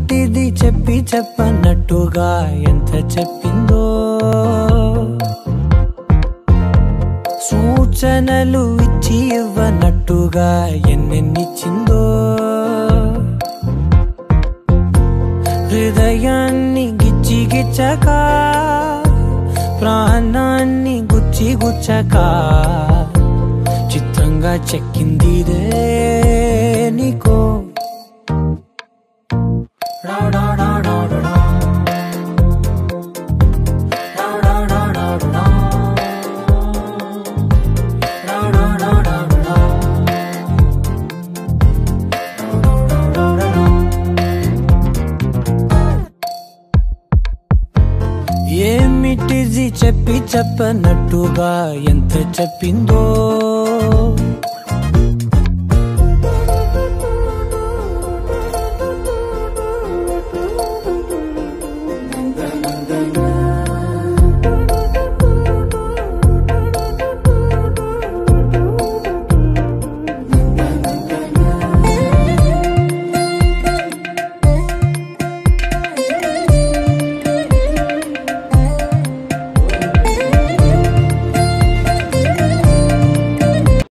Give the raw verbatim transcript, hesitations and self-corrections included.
ఏమిటిది చెప్పి చెప్పనట్టుగా ఎంత చెప్పిందో, సూచనలు ఇచ్చి ఇవ్వనట్టుగా ఎన్నెన్నిచ్చిందో, హృదయాన్ని గిచ్చి గిచ్చక ప్రాణాన్ని గుచ్చి గుచ్చక చిత్రంగా చెక్కిందిదే నీకో. ఏమిటిది చెప్పి చెప్పనట్టుగా ఎంత చెప్పిందో,